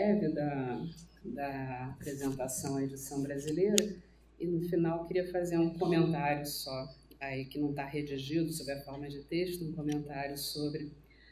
breve da apresentação à edição brasileira e, no final, queria fazer um comentário só, aí que não está redigido, sobre a forma de texto, um comentário sobre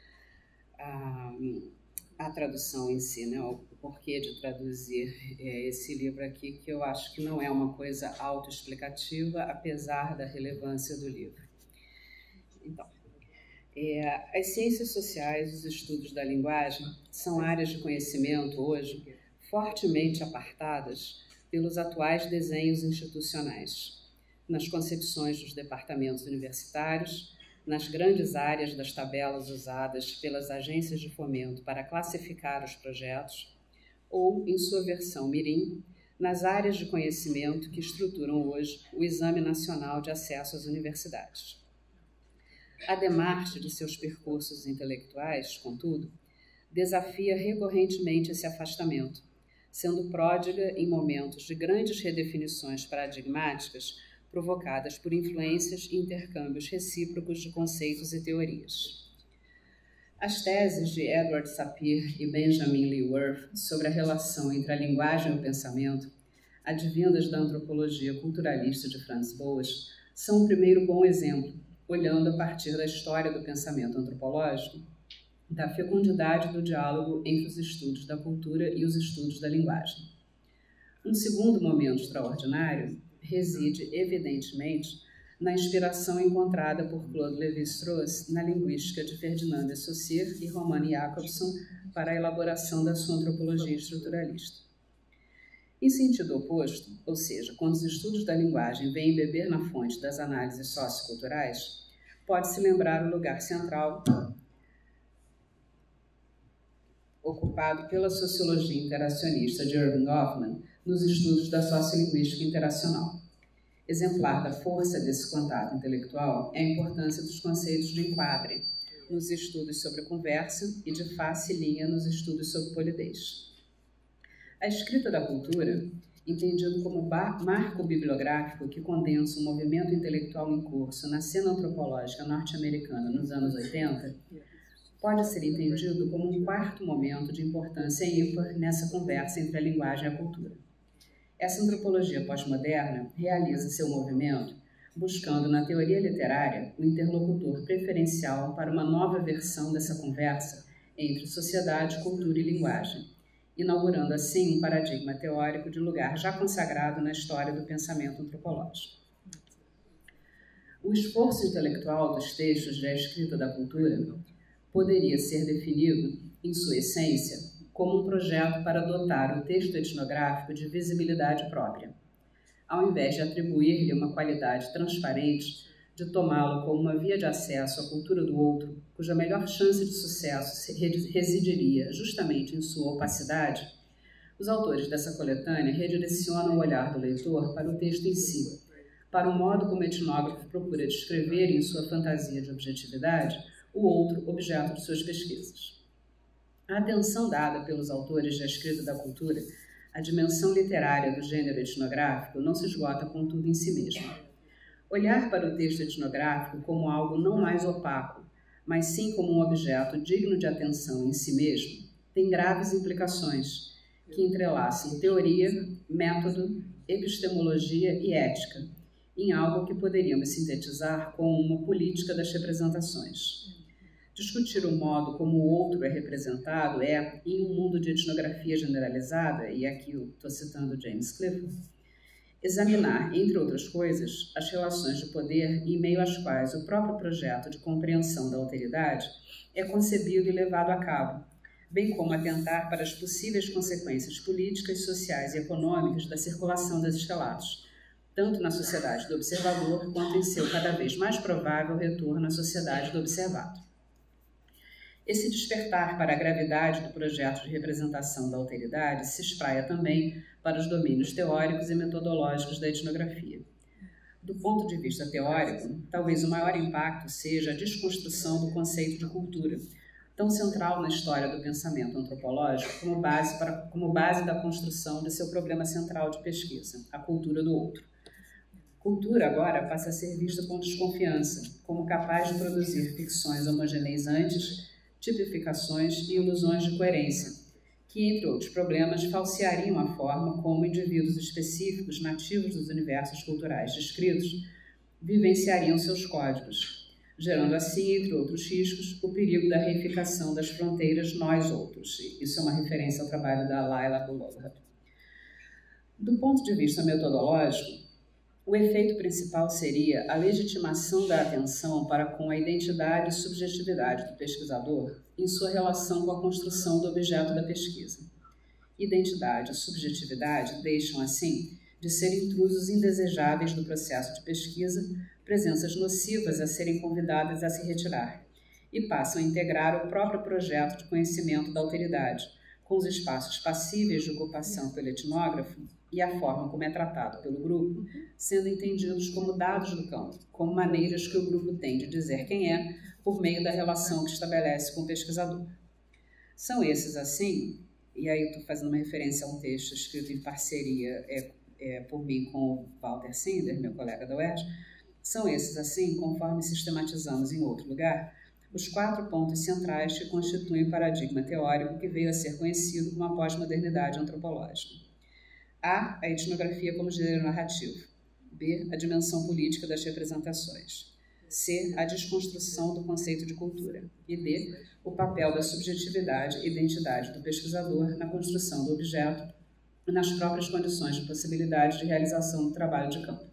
a tradução em si, né? O porquê de traduzir esse livro aqui, que eu acho que não é uma coisa autoexplicativa, apesar da relevância do livro. Então, as ciências sociais, os estudos da linguagem, são áreas de conhecimento, hoje, fortemente apartadas pelos atuais desenhos institucionais, nas concepções dos departamentos universitários, nas grandes áreas das tabelas usadas pelas agências de fomento para classificar os projetos, ou, em sua versão mirim, nas áreas de conhecimento que estruturam hoje o Exame Nacional de Acesso às Universidades. A demarte de seus percursos intelectuais, contudo, desafia recorrentemente esse afastamento, sendo pródiga em momentos de grandes redefinições paradigmáticas provocadas por influências e intercâmbios recíprocos de conceitos e teorias. As teses de Edward Sapir e Benjamin Lee Wirth sobre a relação entre a linguagem e o pensamento, advindas da antropologia culturalista de Franz Boas, são um primeiro bom exemplo, olhando a partir da história do pensamento antropológico, da fecundidade do diálogo entre os estudos da cultura e os estudos da linguagem. Um segundo momento extraordinário reside, evidentemente, na inspiração encontrada por Claude Lévi-Strauss na linguística de Ferdinand de Saussure e Roman Jakobson para a elaboração da sua antropologia estruturalista. Em sentido oposto, ou seja, quando os estudos da linguagem vêm beber na fonte das análises socioculturais, pode-se lembrar o lugar central ocupado pela sociologia interacionista de Erving Goffman nos estudos da sociolinguística interacional. Exemplar da força desse contato intelectual é a importância dos conceitos de enquadre nos estudos sobre conversa e de face e linha nos estudos sobre polidez. A escrita da cultura, entendido como marco bibliográfico que condensa um movimento intelectual em curso na cena antropológica norte-americana nos anos 80, pode ser entendido como um quarto momento de importância ímpar nessa conversa entre a linguagem e a cultura. Essa antropologia pós-moderna realiza seu movimento buscando na teoria literária o interlocutor preferencial para uma nova versão dessa conversa entre sociedade, cultura e linguagem, inaugurando assim um paradigma teórico de lugar já consagrado na história do pensamento antropológico. O esforço intelectual dos textos da escrita da cultura poderia ser definido, em sua essência, como um projeto para dotar o texto etnográfico de visibilidade própria, ao invés de atribuir-lhe uma qualidade transparente, de tomá-lo como uma via de acesso à cultura do outro, cuja melhor chance de sucesso residiria justamente em sua opacidade. Os autores dessa coletânea redirecionam o olhar do leitor para o texto em si, para o modo como o etnógrafo procura descrever em sua fantasia de objetividade o outro objeto de suas pesquisas. A atenção dada pelos autores da escrita da cultura à dimensão literária do gênero etnográfico não se esgota, contudo, em si mesmo. Olhar para o texto etnográfico como algo não mais opaco, mas sim como um objeto digno de atenção em si mesmo, tem graves implicações que entrelaçam teoria, método, epistemologia e ética, em algo que poderíamos sintetizar como uma política das representações. Discutir o modo como o outro é representado é, em um mundo de etnografia generalizada, e aqui eu estou citando James Clifford, examinar, entre outras coisas, as relações de poder em meio às quais o próprio projeto de compreensão da alteridade é concebido e levado a cabo, bem como atentar para as possíveis consequências políticas, sociais e econômicas da circulação desses relatos, tanto na sociedade do observador quanto em seu cada vez mais provável retorno à sociedade do observado. Esse despertar para a gravidade do projeto de representação da alteridade se espraia também para os domínios teóricos e metodológicos da etnografia. Do ponto de vista teórico, talvez o maior impacto seja a desconstrução do conceito de cultura, tão central na história do pensamento antropológico como base da construção de seu problema central de pesquisa, a cultura do outro. Cultura agora passa a ser vista com desconfiança, como capaz de produzir ficções homogeneizantes, tipificações e ilusões de coerência, que, entre outros problemas, falseariam a forma como indivíduos específicos nativos dos universos culturais descritos vivenciariam seus códigos, gerando assim, entre outros riscos, o perigo da reificação das fronteiras nós-outros. Isso é uma referência ao trabalho da Laila Bullard. Do ponto de vista metodológico, o efeito principal seria a legitimação da atenção para com a identidade e subjetividade do pesquisador em sua relação com a construção do objeto da pesquisa. Identidade e subjetividade deixam, assim, de ser intrusos indesejáveis do processo de pesquisa, presenças nocivas a serem convidadas a se retirar, e passam a integrar o próprio projeto de conhecimento da alteridade, com os espaços passíveis de ocupação pelo etnógrafo e a forma como é tratado pelo grupo, sendo entendidos como dados do campo, como maneiras que o grupo tem de dizer quem é, por meio da relação que estabelece com o pesquisador. São esses, assim, e aí eu estou fazendo uma referência a um texto escrito em parceria por mim com o Walter Sinder, meu colega da UERJ, são esses, assim, conforme sistematizamos em outro lugar, os 4 pontos centrais que constituem o paradigma teórico que veio a ser conhecido como a pós-modernidade antropológica. A etnografia como gênero narrativo. B, a dimensão política das representações. C, a desconstrução do conceito de cultura. E D, o papel da subjetividade e identidade do pesquisador na construção do objeto e nas próprias condições de possibilidade de realização do trabalho de campo.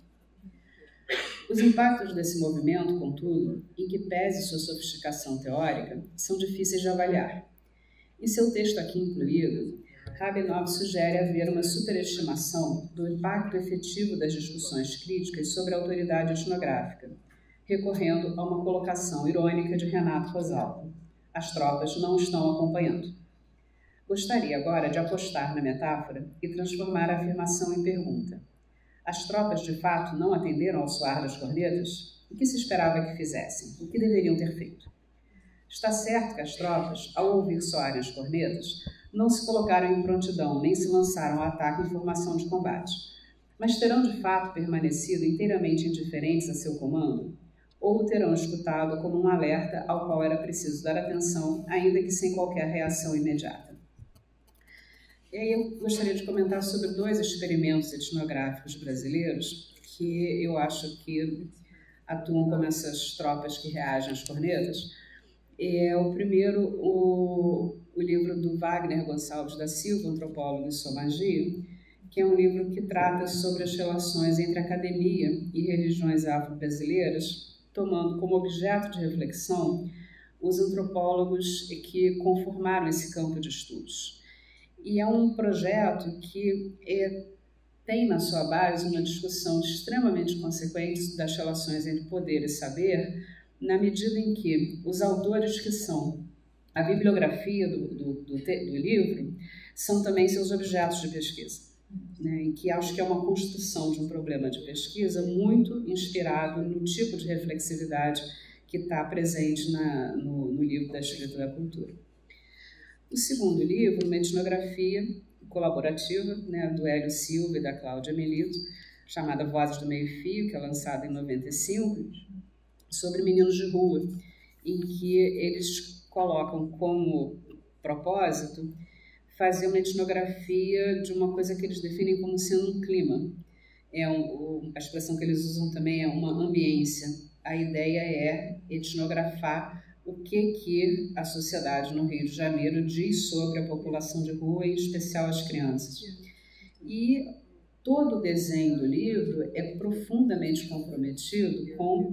Os impactos desse movimento, contudo, em que pese sua sofisticação teórica, são difíceis de avaliar. Em seu texto aqui incluído, Rabinov sugere haver uma superestimação do impacto efetivo das discussões críticas sobre a autoridade etnográfica, recorrendo a uma colocação irônica de Renato Rosalvo. As tropas não estão acompanhando. Gostaria agora de apostar na metáfora e transformar a afirmação em pergunta. As tropas, de fato, não atenderam ao soar das cornetas? O que se esperava que fizessem? O que deveriam ter feito? Está certo que as tropas, ao ouvir soarem as cornetas, não se colocaram em prontidão, nem se lançaram ao ataque em formação de combate, mas terão de fato permanecido inteiramente indiferentes a seu comando, ou o terão escutado como um alerta ao qual era preciso dar atenção, ainda que sem qualquer reação imediata. E aí eu gostaria de comentar sobre 2 experimentos etnográficos brasileiros que eu acho que atuam como essas tropas que reagem às cornetas. O primeiro, o livro do Wagner Gonçalves da Silva, antropólogo e sua magia, que é um livro que trata sobre as relações entre academia e religiões afro-brasileiras, tomando como objeto de reflexão os antropólogos que conformaram esse campo de estudos. E é um projeto que tem na sua base uma discussão extremamente consequente das relações entre poder e saber, na medida em que os autores que são a bibliografia do livro são também seus objetos de pesquisa, né, em que acho que é uma construção de um problema de pesquisa muito inspirado no tipo de reflexividade que está presente no livro da Escrita da Cultura. O segundo livro, uma etnografia colaborativa, né, do Hélio Silva e da Cláudia Melito, chamada Vozes do Meio-Fio, que é lançada em 95, sobre meninos de rua, em que eles colocam como propósito fazer uma etnografia de uma coisa que eles definem como sendo um clima. A expressão que eles usam também é uma ambiência. A ideia é etnografar o que a sociedade no Rio de Janeiro diz sobre a população de rua, em especial as crianças. E todo o desenho do livro é profundamente comprometido com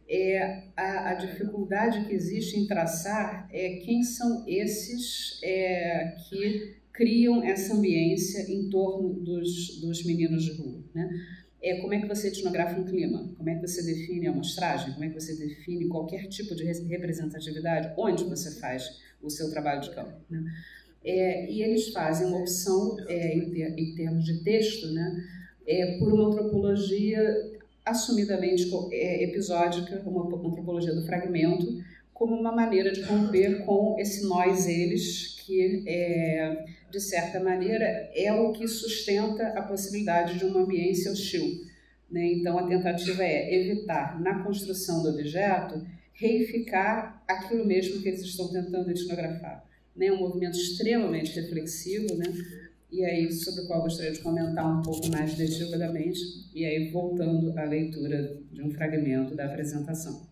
a dificuldade que existe em traçar quem são esses que criam essa ambiência em torno dos meninos de rua, né? Como é que você etnografa um clima? Como é que você define a amostragem? Como é que você define qualquer tipo de representatividade? Onde você faz o seu trabalho de campo, né? E eles fazem uma opção, em termos de texto, né, por uma antropologia assumidamente episódica, uma antropologia do fragmento, como uma maneira de romper com esse nós-eles, que, de certa maneira, é o que sustenta a possibilidade de uma ambiência hostil, né? Então, a tentativa é evitar, na construção do objeto, reificar aquilo mesmo que eles estão tentando etnografar. né? Um movimento extremamente reflexivo, né? E aí, sobre o qual eu gostaria de comentar um pouco mais detalhadamente, e aí voltando à leitura de um fragmento da apresentação.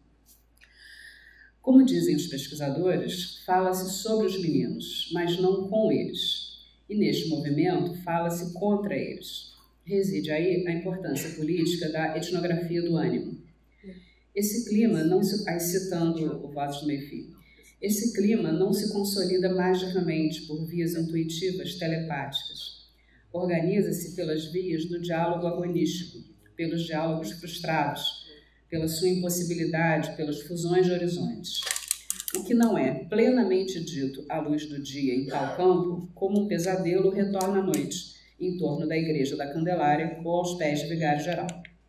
Como dizem os pesquisadores, fala-se sobre os meninos, mas não com eles. E neste movimento, fala-se contra eles. Reside aí a importância política da etnografia do ânimo. Esse clima, não se, aí citando o Votos do Meio-Fio, esse clima não se consolida magicamente por vias intuitivas telepáticas. Organiza-se pelas vias do diálogo agonístico, pelos diálogos frustrados, pela sua impossibilidade, pelas fusões de horizontes. O que não é plenamente dito à luz do dia em tal campo, como um pesadelo retorna à noite, em torno da Igreja da Candelária ou aos pés do Vigário-Geral.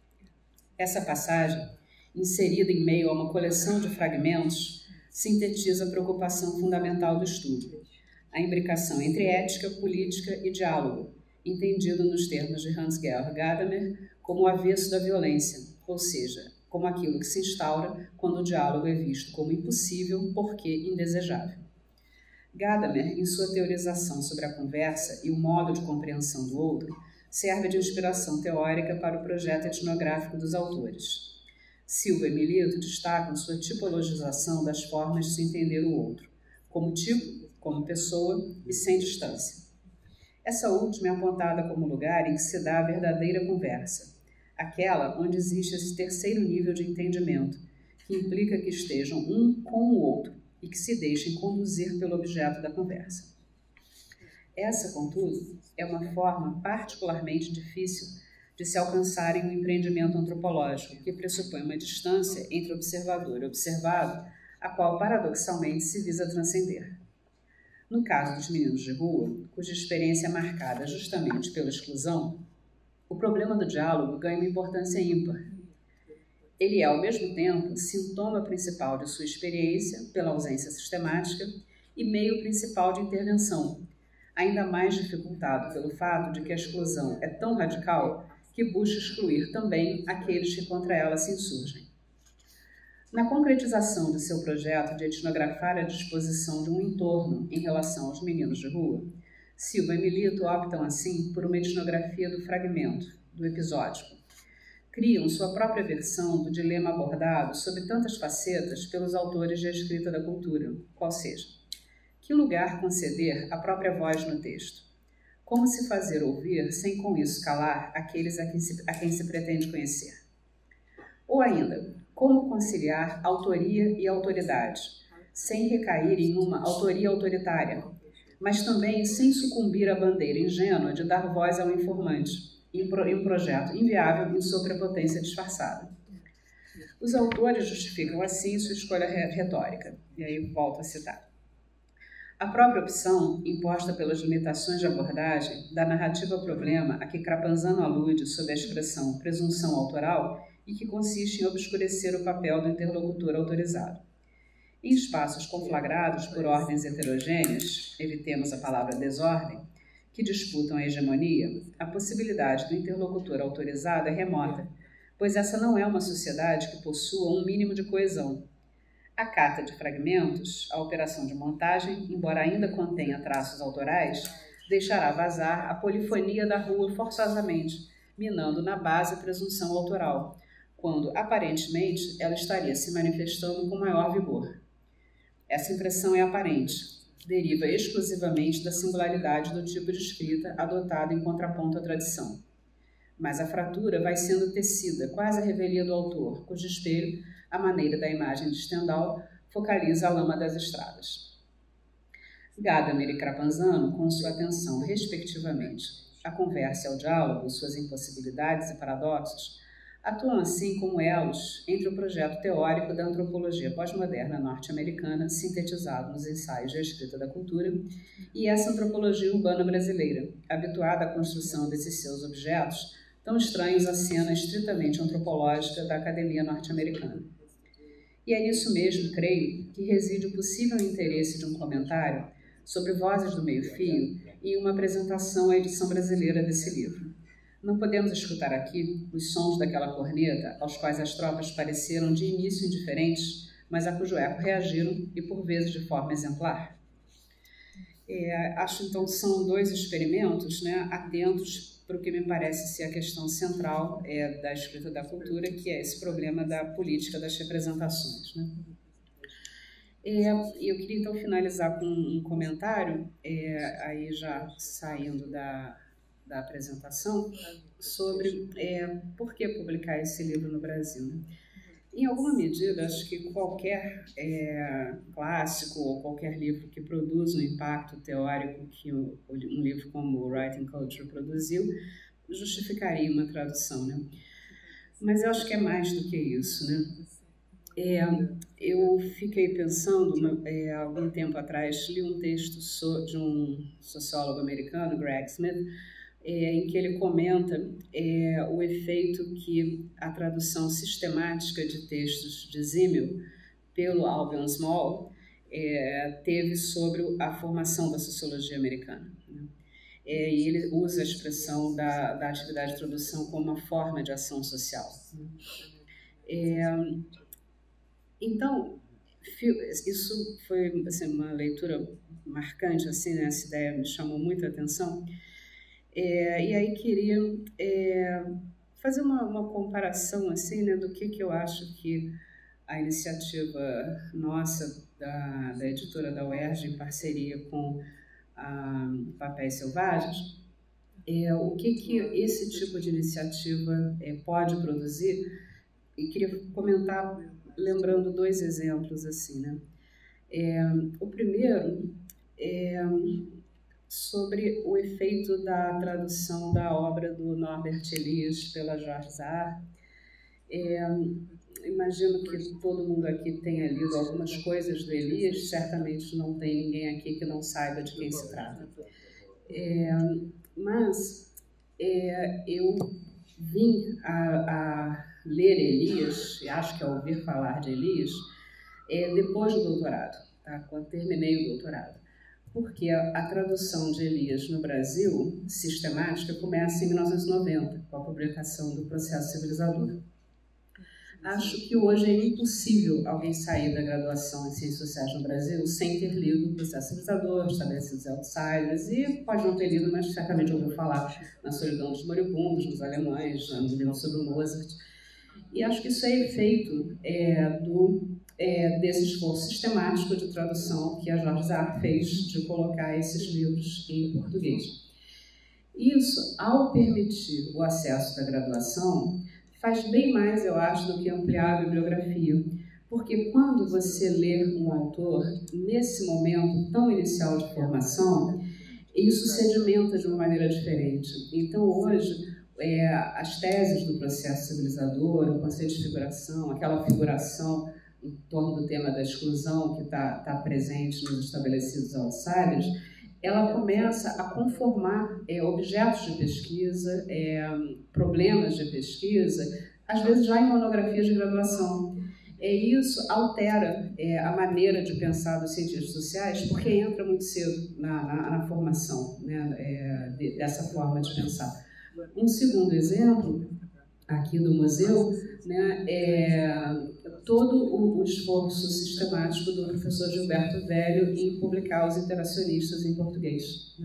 Essa passagem, inserida em meio a uma coleção de fragmentos, sintetiza a preocupação fundamental do estudo, a imbricação entre ética, política e diálogo, entendido nos termos de Hans-Georg Gadamer como o avesso da violência, ou seja, como aquilo que se instaura quando o diálogo é visto como impossível porque indesejável. Gadamer, em sua teorização sobre a conversa e o modo de compreensão do outro, serve de inspiração teórica para o projeto etnográfico dos autores. Silva e Milito destacam sua tipologização das formas de se entender o outro, como tipo, como pessoa e sem distância. Essa última é apontada como lugar em que se dá a verdadeira conversa, aquela onde existe esse terceiro nível de entendimento, que implica que estejam um com o outro e que se deixem conduzir pelo objeto da conversa. Essa, contudo, é uma forma particularmente difícil de se alcançar em um empreendimento antropológico, que pressupõe uma distância entre observador e observado, a qual, paradoxalmente, se visa transcender. No caso dos meninos de rua, cuja experiência é marcada justamente pela exclusão, o problema do diálogo ganha uma importância ímpar. Ele é, ao mesmo tempo, sintoma principal de sua experiência, pela ausência sistemática, e meio principal de intervenção, ainda mais dificultado pelo fato de que a exclusão é tão radical que busca excluir também aqueles que contra ela se insurgem. Na concretização de seu projeto de etnografar a disposição de um entorno em relação aos meninos de rua, Silva e Milito optam, assim, por uma etnografia do fragmento, do episódico. Criam sua própria versão do dilema abordado sob tantas facetas pelos autores de A Escrita da Cultura, qual seja, que lugar conceder à própria voz no texto? Como se fazer ouvir sem com isso calar aqueles a quem se pretende conhecer? Ou ainda, como conciliar autoria e autoridade, sem recair em uma autoria autoritária, mas também sem sucumbir à bandeira ingênua de dar voz ao informante, em um projeto inviável em sua prepotência disfarçada. Os autores justificam assim sua escolha retórica, e aí volto a citar. A própria opção, imposta pelas limitações de abordagem, da narrativa-problema a que Crapanzano alude sob a expressão presunção autoral e que consiste em obscurecer o papel do interlocutor autorizado. Em espaços conflagrados por ordens heterogêneas, evitemos a palavra desordem, que disputam a hegemonia, a possibilidade do interlocutor autorizado é remota, pois essa não é uma sociedade que possua um mínimo de coesão. A cata de fragmentos, a operação de montagem, embora ainda contenha traços autorais, deixará vazar a polifonia da rua forçosamente, minando na base a presunção autoral, quando, aparentemente, ela estaria se manifestando com maior vigor. Essa impressão é aparente, deriva exclusivamente da singularidade do tipo de escrita adotado em contraponto à tradição. Mas a fratura vai sendo tecida, quase a revelia do autor, cujo espelho, à maneira da imagem de Stendhal, focaliza a lama das estradas. Gadamer e Crapanzano, com sua atenção, respectivamente, à conversa e ao diálogo, suas impossibilidades e paradoxos, atuam assim como elos entre o projeto teórico da antropologia pós-moderna norte-americana, sintetizado nos ensaios de A Escrita da Cultura, e essa antropologia urbana brasileira, habituada à construção desses seus objetos, tão estranhos à cena estritamente antropológica da academia norte-americana. E é nisso mesmo, creio, que reside o possível interesse de um comentário sobre Vozes do Meio-Fio e uma apresentação à edição brasileira desse livro. Não podemos escutar aqui os sons daquela corneta aos quais as tropas pareceram de início indiferentes, mas a cujo eco reagiram e por vezes de forma exemplar. Acho, então, são dois experimentos, né, atentos para o que me parece ser a questão central da escrita da cultura, que é esse problema da política das representações, né? Eu queria, então, finalizar com um comentário, aí já saindo da apresentação, sobre por que publicar esse livro no Brasil, né? Em alguma medida, acho que qualquer clássico ou qualquer livro que produza um impacto teórico que um livro como o Writing Culture produziu, justificaria uma tradução, né? Mas eu acho que é mais do que isso, né? Eu fiquei pensando, há algum tempo atrás, li um texto de um sociólogo americano, Greg Smith, em que ele comenta o efeito que a tradução sistemática de textos de Zimmel pelo Albion Small teve sobre a formação da sociologia americana, né? E ele usa a expressão da atividade de tradução como uma forma de ação social, né? Então, isso foi assim, uma leitura marcante, assim, né? Essa ideia me chamou muito a atenção. E aí queria fazer uma comparação, assim, né, do que eu acho que a iniciativa nossa, da editora da UERJ, em parceria com a Papéis Selvagens, o que esse tipo de iniciativa pode produzir. E queria comentar lembrando dois exemplos, assim, né? O primeiro sobre o efeito da tradução da obra do Norbert Elias pela George Zahar. Imagino que todo mundo aqui tenha lido algumas coisas do Elias, certamente não tem ninguém aqui que não saiba de quem se trata. Mas eu vim a ler Elias, e acho que a ouvir falar de Elias, depois do doutorado, tá? Quando terminei o doutorado. Porque a tradução de Elias no Brasil, sistemática, começa em 1990, com a publicação do Processo Civilizador. Acho que hoje é impossível alguém sair da graduação em Ciências Sociais no Brasil sem ter lido o Processo Civilizador, Estabelecidos Outsiders, e pode não ter lido, mas certamente ouviu falar na Solidão dos Moribundos, nos Alemães, no livro sobre o Mozart. E acho que isso é efeito desse esforço sistemático de tradução que a George Zahar fez de colocar esses livros em português. Isso, ao permitir o acesso da graduação, faz bem mais, eu acho, do que ampliar a bibliografia, porque quando você lê um autor, nesse momento tão inicial de formação, isso sedimenta de uma maneira diferente. Então, hoje, as teses do processo civilizador, o conceito de figuração, aquela figuração em torno do tema da exclusão que está presente nos Estabelecidos Outsiders, ela começa a conformar objetos de pesquisa, problemas de pesquisa, às vezes já em monografias de graduação. Isso altera a maneira de pensar dos cientistas sociais, porque entra muito cedo na formação, né, dessa forma de pensar. Um segundo exemplo, aqui do museu, né, todo o esforço sistemático do professor Gilberto Velho em publicar Os Interacionistas em português.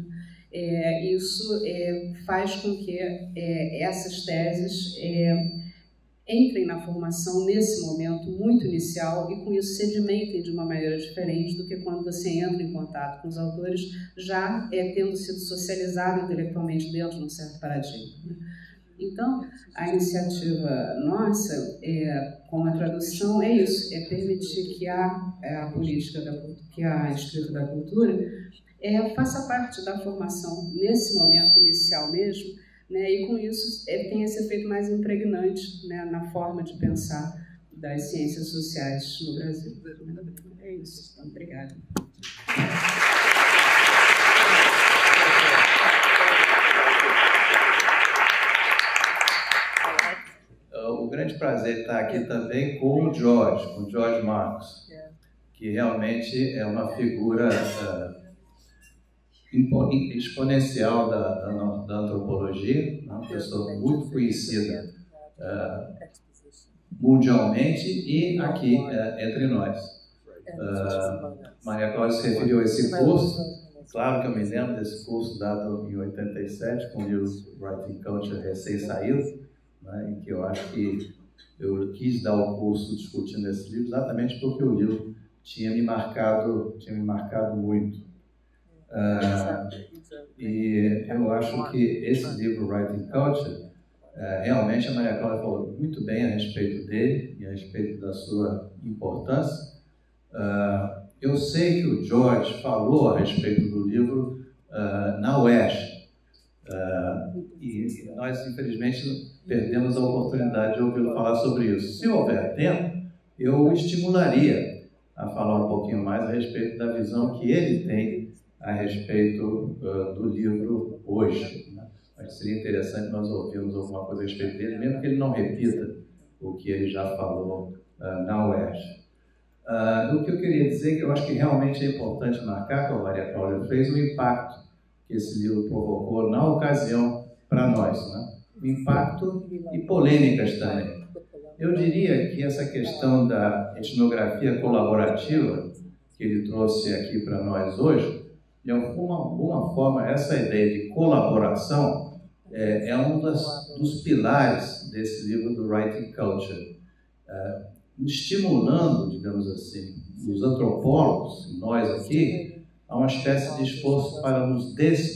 Isso faz com que essas teses entrem na formação nesse momento muito inicial e com isso sedimentem de uma maneira diferente do que quando você entra em contato com os autores já tendo sido socializado intelectualmente dentro de um certo paradigma. Então, a iniciativa nossa com a tradução é isso, permitir que a política, que a escrita da cultura faça parte da formação nesse momento inicial mesmo, né, e com isso tem esse efeito mais impregnante, né, na forma de pensar das ciências sociais no Brasil. É isso, então, obrigada. O grande prazer estar aqui também com o George Marcus, que realmente é uma figura exponencial da antropologia, uma pessoa muito conhecida mundialmente e aqui entre nós. Maria Cláudia se referiu a esse curso, Claro que eu me lembro desse curso dado em 87, com o livro Writing Culture recém-saído, né, em que eu acho que eu quis dar o curso discutindo esse livro exatamente porque o livro tinha me marcado muito. E eu acho que esse livro Writing Culture, realmente a Maria Cláudia falou muito bem a respeito dele e a respeito da sua importância. Eu sei que o George falou a respeito do livro na UERJ, e nós, infelizmente, perdemos a oportunidade de ouvi-lo falar sobre isso. Se houver tempo, eu o estimularia a falar um pouquinho mais a respeito da visão que ele tem a respeito do livro hoje, né? Mas seria interessante nós ouvirmos alguma coisa a respeito dele, mesmo que ele não repita o que ele já falou na UERJ. O que eu queria dizer é que eu acho que realmente é importante marcar, como a Maria Cláudia fez, o impacto que esse livro provocou na ocasião para nós, né? O impacto e polêmicas também. Eu diria que essa questão da etnografia colaborativa que ele trouxe aqui para nós hoje, de alguma forma, essa ideia de colaboração é um dos pilares desse livro do Writing Culture, estimulando, digamos assim, os antropólogos, nós aqui, a uma espécie de esforço para nos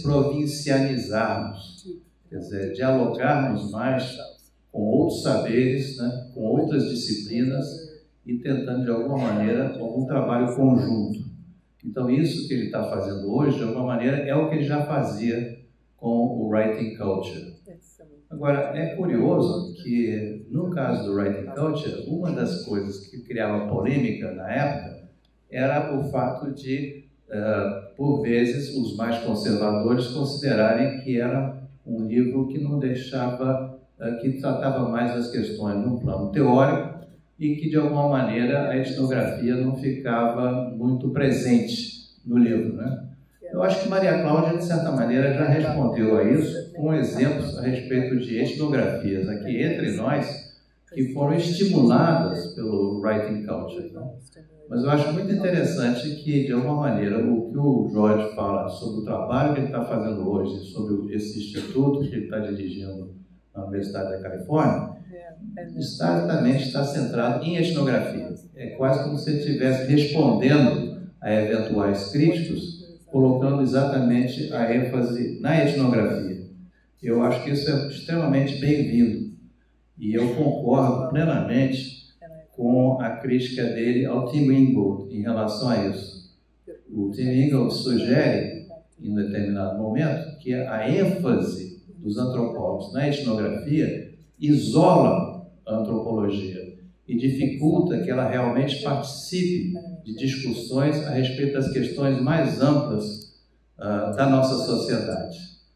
desprovincializarmos, quer dizer, dialogarmos mais com outros saberes, né, com outras disciplinas e tentando, de alguma maneira, algum trabalho conjunto. Então, isso que ele está fazendo hoje, de alguma maneira, é o que ele já fazia com o Writing Culture. Agora, é curioso que, no caso do Writing Culture, uma das coisas que criava polêmica na época era o fato de, por vezes, os mais conservadores considerarem que era um livro que não deixava, que tratava mais das questões num plano teórico e que, de alguma maneira, a etnografia não ficava muito presente no livro, né? Eu acho que Maria Cláudia, de certa maneira, já respondeu a isso com exemplos a respeito de etnografias aqui entre nós que foram estimuladas pelo Writing Culture, né? Mas eu acho muito interessante que, de alguma maneira, o que o Jorge fala sobre o trabalho que ele está fazendo hoje, sobre esse instituto que ele está dirigindo na Universidade da Califórnia, exatamente está centrado em etnografia. É quase como se ele estivesse respondendo a eventuais críticos, colocando exatamente a ênfase na etnografia. Eu acho que isso é extremamente bem-vindo. E eu concordo plenamente com a crítica dele ao Tim Ingold em relação a isso. O Tim Ingold sugere, em um determinado momento, que a ênfase dos antropólogos na etnografia isola a antropologia e dificulta que ela realmente participe de discussões a respeito das questões mais amplas da nossa sociedade.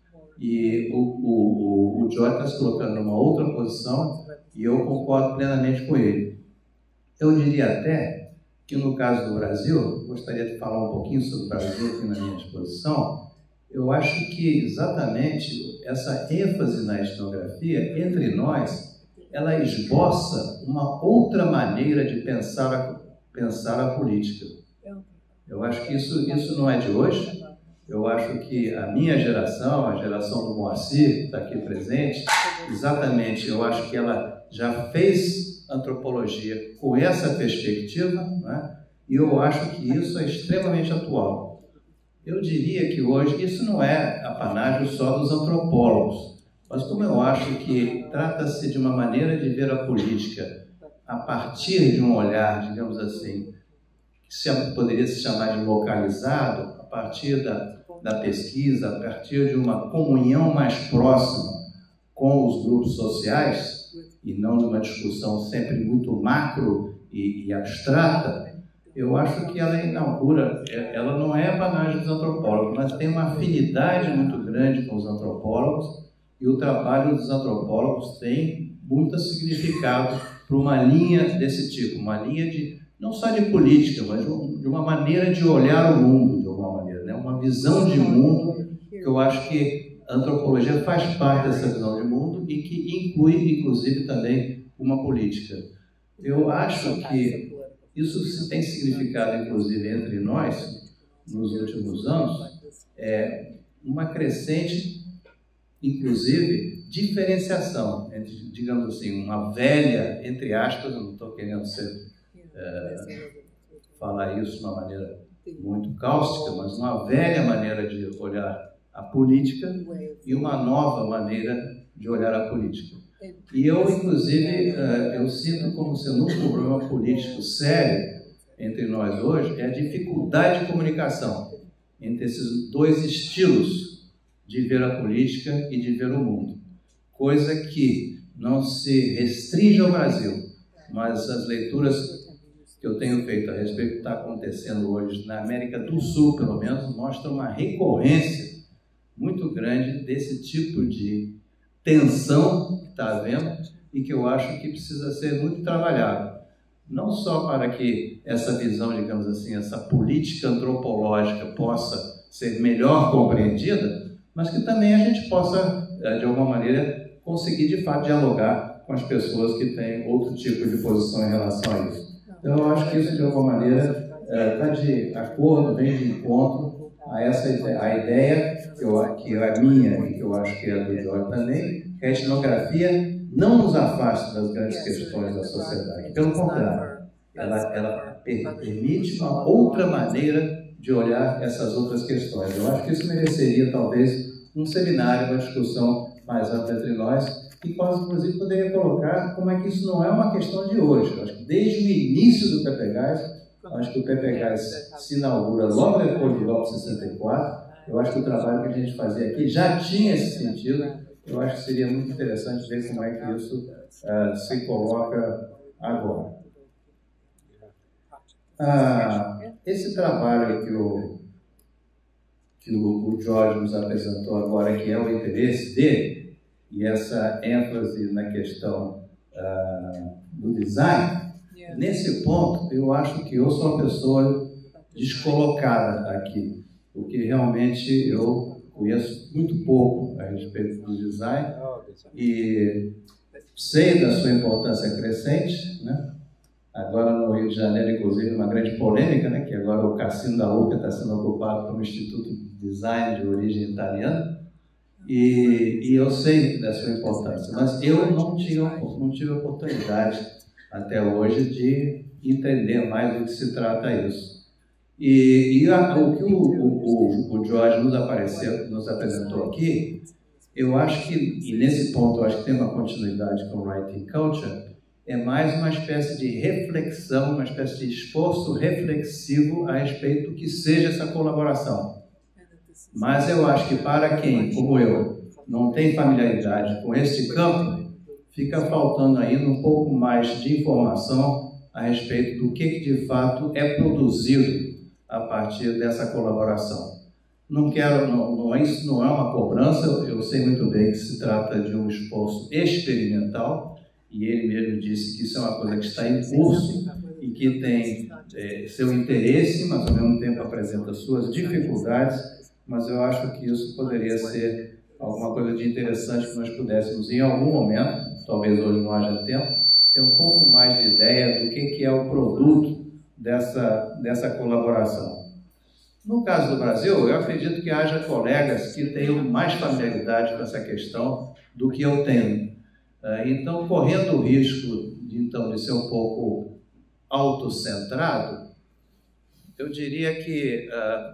E o George está se colocando numa outra posição e eu concordo plenamente com ele. Eu diria até que, no caso do Brasil, gostaria de falar um pouquinho sobre o Brasil aqui na minha exposição. Eu acho que exatamente essa ênfase na etnografia, entre nós, ela esboça uma outra maneira de pensar a política. Eu acho que isso não é de hoje. Eu acho que a minha geração, a geração do Moacir, que está aqui presente, exatamente, eu acho que ela já fez antropologia com essa perspectiva, né? E eu acho que isso é extremamente atual. Eu diria que hoje isso não é apanágio só dos antropólogos, mas como eu acho que trata-se de uma maneira de ver a política a partir de um olhar, digamos assim, que poderia se chamar de localizado, a partir da pesquisa, a partir de uma comunhão mais próxima com os grupos sociais, e não de uma discussão sempre muito macro e abstrata, eu acho que ela inaugura, ela não é apanágio dos antropólogos, mas tem uma afinidade muito grande com os antropólogos, e o trabalho dos antropólogos tem muito significado para uma linha desse tipo, uma linha de, não só de política, mas de uma maneira de olhar o mundo, de alguma maneira, né? Uma visão de mundo, que eu acho que a antropologia faz parte dessa visão de mundo e que inclui, inclusive, também uma política. Eu acho que isso tem significado, inclusive, entre nós, nos últimos anos, uma crescente, inclusive, diferenciação entre, digamos assim, uma velha, entre aspas, eu não estou querendo falar isso de uma maneira muito cáustica, mas uma velha maneira de olhar a política e uma nova maneira de olhar a política. E eu, inclusive, eu sinto como sendo um problema político sério entre nós hoje, é a dificuldade de comunicação entre esses dois estilos de ver a política e de ver o mundo. Coisa que não se restringe ao Brasil, mas as leituras que eu tenho feito a respeito do que está acontecendo hoje na América do Sul, pelo menos, mostram uma recorrência muito grande desse tipo de tensão que está havendo e que eu acho que precisa ser muito trabalhado. Não só para que essa visão, digamos assim, essa política antropológica possa ser melhor compreendida, mas que também a gente possa, de alguma maneira, conseguir de fato dialogar com as pessoas que têm outro tipo de posição em relação a isso. Então, eu acho que isso, de alguma maneira, está de acordo, vem de encontro a a ideia que é minha e que eu acho que é do Jorge também, que a etnografia não nos afasta das grandes questões da sociedade. Pelo contrário, ela permite uma outra maneira de olhar essas outras questões. Eu acho que isso mereceria, talvez, um seminário, uma discussão mais ampla entre nós, e quase, inclusive, poderia colocar como é que isso não é uma questão de hoje. Eu acho que desde o início do PPGás, acho que o PPGás se inaugura logo depois do golpe de 64, eu acho que o trabalho que a gente fazia aqui já tinha esse sentido. Eu acho que seria muito interessante ver como é que isso se coloca agora. Esse trabalho que o Jorge nos apresentou agora, que é o interesse dele, e essa ênfase na questão do design, nesse ponto eu acho que eu sou uma pessoa descolocada aqui, porque realmente eu conheço muito pouco a respeito do design e sei da sua importância crescente, né? Agora no Rio de Janeiro, inclusive, uma grande polêmica, né? Que agora o Cassino da UCA está sendo ocupado por um instituto de design de origem italiana, e eu sei da sua importância, mas eu não tive oportunidade até hoje de entender mais do que se trata isso. O que o Jorge nos apresentou aqui, eu acho que, e nesse ponto eu acho que tem uma continuidade com o Writing Culture, é mais uma espécie de reflexão, uma espécie de esforço reflexivo a respeito do que seja essa colaboração. Mas eu acho que para quem, como eu, não tem familiaridade com esse campo, fica faltando ainda um pouco mais de informação a respeito do que de fato é produzido a partir dessa colaboração. Isso não é uma cobrança, eu sei muito bem que se trata de um esforço experimental, e ele mesmo disse que isso é uma coisa que está em curso e que tem seu interesse, mas ao mesmo tempo apresenta suas dificuldades, mas eu acho que isso poderia ser alguma coisa de interessante que nós pudéssemos, em algum momento, talvez hoje não haja tempo, ter um pouco mais de ideia do que é o produto dessa colaboração. No caso do Brasil, eu acredito que haja colegas que tenham mais familiaridade com essa questão do que eu tenho. Então, correndo o risco de ser um pouco autocentrado, eu diria que,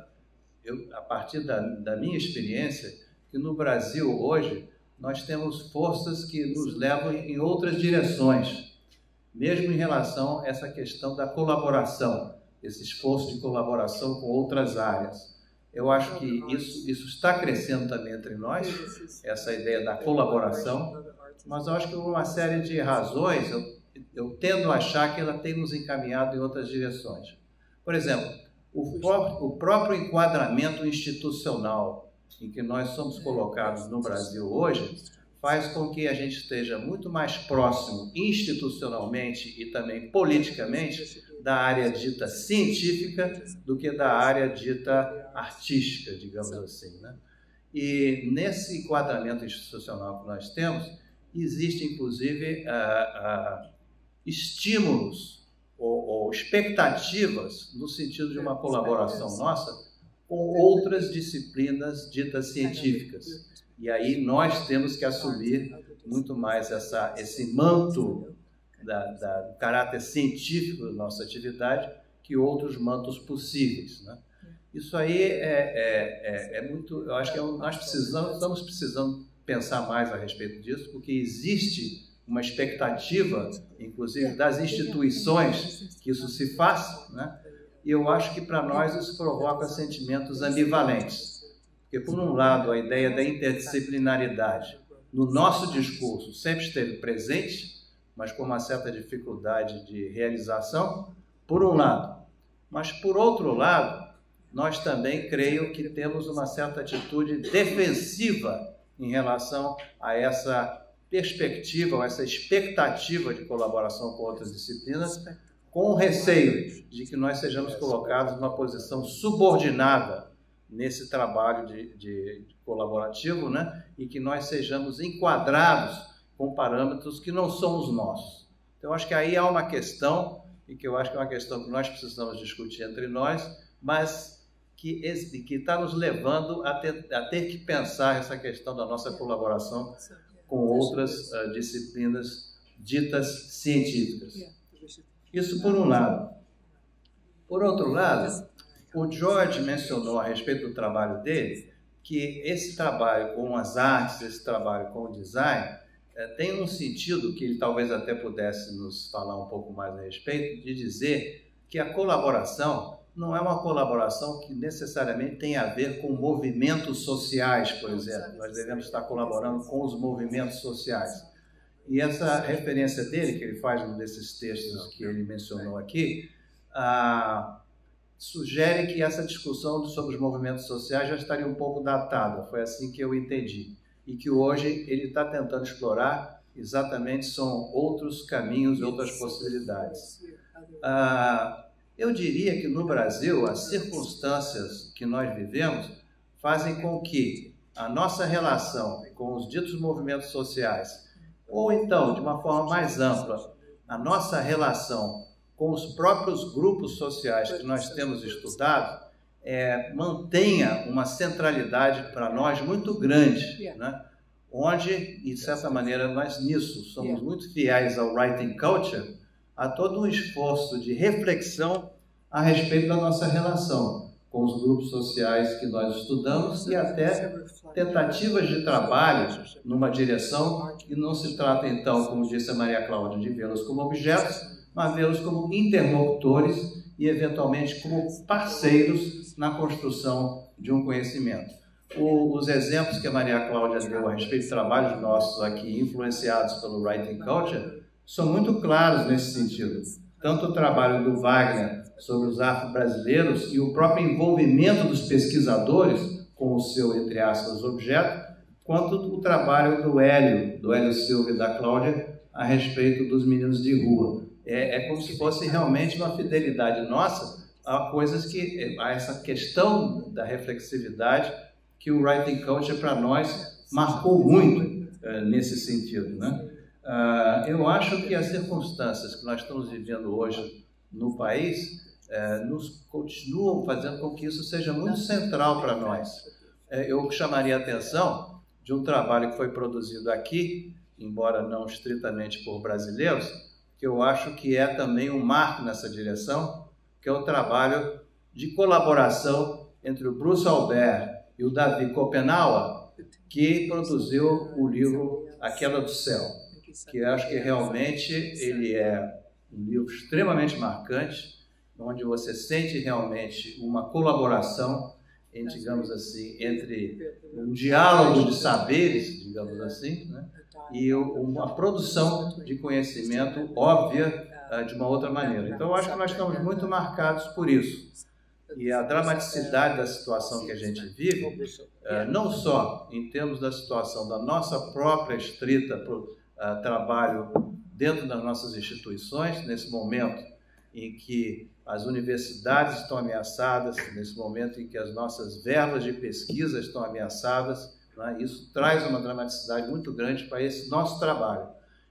a partir da minha experiência, que no Brasil hoje nós temos forças que nos levam em outras direções, mesmo em relação a essa questão da colaboração, esse esforço de colaboração com outras áreas. Eu acho que isso está crescendo também entre nós, essa ideia da colaboração, mas eu acho que por uma série de razões, eu tendo a achar que ela tem nos encaminhado em outras direções. Por exemplo, o próprio enquadramento institucional em que nós somos colocados no Brasil hoje faz com que a gente esteja muito mais próximo institucionalmente e também politicamente da área dita científica do que da área dita artística, digamos assim, né? E nesse enquadramento institucional que nós temos, existem inclusive estímulos ou expectativas no sentido de uma colaboração nossa com outras disciplinas ditas científicas. E aí nós temos que assumir muito mais esse manto do caráter científico da nossa atividade que outros mantos possíveis, né? Isso aí é muito... Eu acho que nós estamos precisando pensar mais a respeito disso, porque existe uma expectativa, inclusive das instituições, que isso se faça, né? E eu acho que para nós isso provoca sentimentos ambivalentes. Porque, por um lado, a ideia da interdisciplinaridade no nosso discurso sempre esteve presente, mas com uma certa dificuldade de realização, por um lado. Mas, por outro lado, nós também creio que temos uma certa atitude defensiva em relação a essa perspectiva, ou essa expectativa de colaboração com outras disciplinas, com o receio de que nós sejamos colocados numa posição subordinada nesse trabalho de colaborativo, né? E que nós sejamos enquadrados com parâmetros que não são os nossos. Então, acho que aí há uma questão, e que eu acho que é uma questão que nós precisamos discutir entre nós, mas que está nos levando a ter que pensar essa questão da nossa colaboração com outras disciplinas ditas científicas. Isso por um lado. Por outro lado, o George mencionou a respeito do trabalho dele, que esse trabalho com as artes, esse trabalho com o design, tem um sentido que ele talvez até pudesse nos falar um pouco mais a respeito, de dizer que a colaboração não é uma colaboração que necessariamente tem a ver com movimentos sociais, por exemplo. Nós devemos estar colaborando com os movimentos sociais. E essa referência dele, que ele faz num desses textos que ele mencionou aqui, sugere que essa discussão sobre os movimentos sociais já estaria um pouco datada. Foi assim que eu entendi. E que hoje ele está tentando explorar exatamente são outros caminhos, outras possibilidades. Eu diria que no Brasil, as circunstâncias que nós vivemos fazem com que a nossa relação com os ditos movimentos sociais, ou então, de uma forma mais ampla, a nossa relação com os próprios grupos sociais que nós temos estudado, mantenha uma centralidade para nós muito grande, né? Onde, de certa maneira, nós nisso somos muito fiéis ao writing culture, há todo um esforço de reflexão a respeito da nossa relação com os grupos sociais que nós estudamos e até tentativas de trabalho numa direção que não se trata, então, como disse a Maria Cláudia, de vê-los como objetos, mas vê-los como interlocutores e, eventualmente, como parceiros na construção de um conhecimento. Os exemplos que a Maria Cláudia deu a respeito de trabalhos nossos aqui, influenciados pelo writing culture, são muito claros nesse sentido. Tanto o trabalho do Wagner sobre os afro-brasileiros e o próprio envolvimento dos pesquisadores com o seu, entre aspas, objeto, quanto o trabalho do Hélio Silva e da Cláudia a respeito dos meninos de rua. É como se fosse realmente uma fidelidade nossa a coisas que, a essa questão da reflexividade que o writing culture para nós marcou muito nesse sentido, né? Eu acho que as circunstâncias que nós estamos vivendo hoje no país nos continuam fazendo com que isso seja muito central para nós. Eu chamaria a atenção de um trabalho que foi produzido aqui, embora não estritamente por brasileiros, que eu acho que é também um marco nessa direção, que é o trabalho de colaboração entre o Bruce Albert e o David Kopenhauer, que produziu o livro A Queda do Céu, que eu acho que realmente ele é um livro extremamente marcante, onde você sente realmente uma colaboração, digamos assim, entre um diálogo de saberes, digamos assim, né, e uma produção de conhecimento óbvia de uma outra maneira. Então, eu acho que nós estamos muito marcados por isso. E a dramaticidade da situação que a gente vive, não só em termos da situação da nossa própria estrita trabalho dentro das nossas instituições, nesse momento em que as universidades estão ameaçadas, nesse momento em que as nossas verbas de pesquisa estão ameaçadas, né? Isso traz uma dramaticidade muito grande para esse nosso trabalho.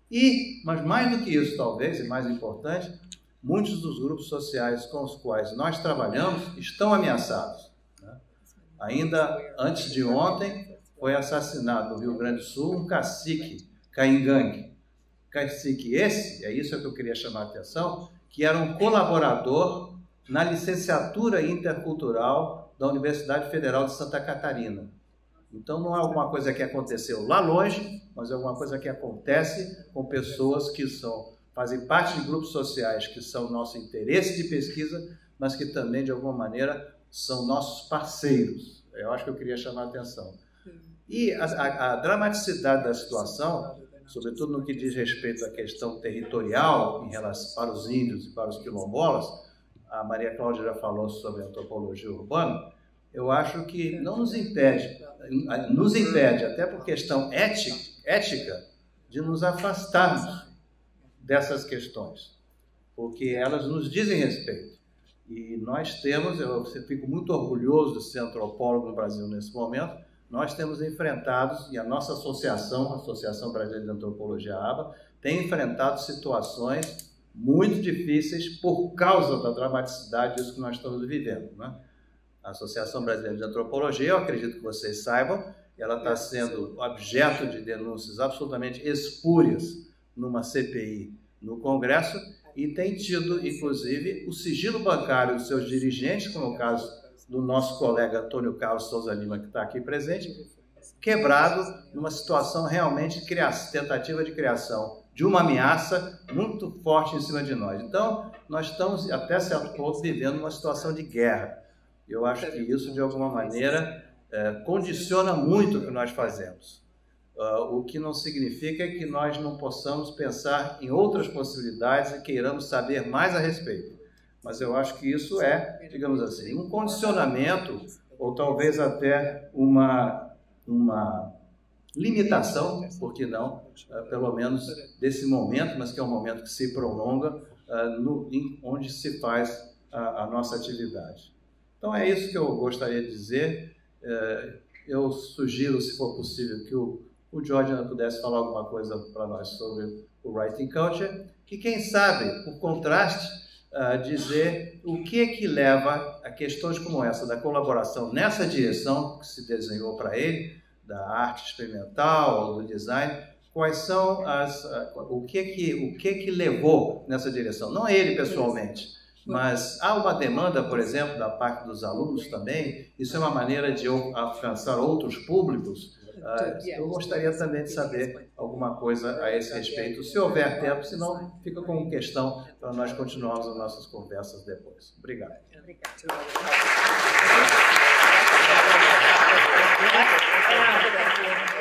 Mas mais do que isso, talvez, e mais importante, muitos dos grupos sociais com os quais nós trabalhamos estão ameaçados, né? Ainda antes de ontem, foi assassinado no Rio Grande do Sul um cacique, Caingangue. Cacique esse, é isso que eu queria chamar a atenção, que era um colaborador na licenciatura intercultural da Universidade Federal de Santa Catarina. Então não é alguma coisa que aconteceu lá longe, mas é alguma coisa que acontece com pessoas que fazem parte de grupos sociais que são nosso interesse de pesquisa, mas que também, de alguma maneira, são nossos parceiros. Eu acho que eu queria chamar a atenção. E a dramaticidade da situação, sobretudo no que diz respeito à questão territorial em relação para os índios e para os quilombolas, a Maria Cláudia já falou sobre antropologia urbana, eu acho que não nos impede, até por questão ética, de nos afastarmos dessas questões, porque elas nos dizem respeito. E nós temos, eu fico muito orgulhoso de ser antropólogo no Brasil nesse momento, nós temos enfrentado, e a nossa associação, a Associação Brasileira de Antropologia, ABA, tem enfrentado situações muito difíceis por causa da dramaticidade disso que nós estamos vivendo, né? A Associação Brasileira de Antropologia, eu acredito que vocês saibam, ela está sendo objeto de denúncias absolutamente espúrias numa CPI no Congresso e tem tido, inclusive, o sigilo bancário dos seus dirigentes, como é o caso do nosso colega Antônio Carlos Souza Lima, que está aqui presente, quebrado numa situação realmente de tentativa de criação de uma ameaça muito forte em cima de nós. Então, nós estamos, até certo ponto, vivendo uma situação de guerra. Eu acho que isso, de alguma maneira, condiciona muito o que nós fazemos. O que não significa que nós não possamos pensar em outras possibilidades e queiramos saber mais a respeito. Mas eu acho que isso é, digamos assim, um condicionamento ou talvez até uma limitação, por que não, pelo menos desse momento, mas que é um momento que se prolonga, onde se faz a nossa atividade. Então é isso que eu gostaria de dizer. Eu sugiro, se for possível, que o George pudesse falar alguma coisa para nós sobre o Writing Culture, que quem sabe, por contraste, dizer o que leva a questões como essa da colaboração nessa direção que se desenhou para ele, da arte experimental ou do design, quais são o que levou nessa direção, não ele pessoalmente, mas há uma demanda, por exemplo, da parte dos alunos também, isso é uma maneira de alcançar outros públicos. Eu gostaria também de saber alguma coisa a esse respeito, se houver tempo, senão fica como questão para nós continuarmos as nossas conversas depois. Obrigado. Obrigado.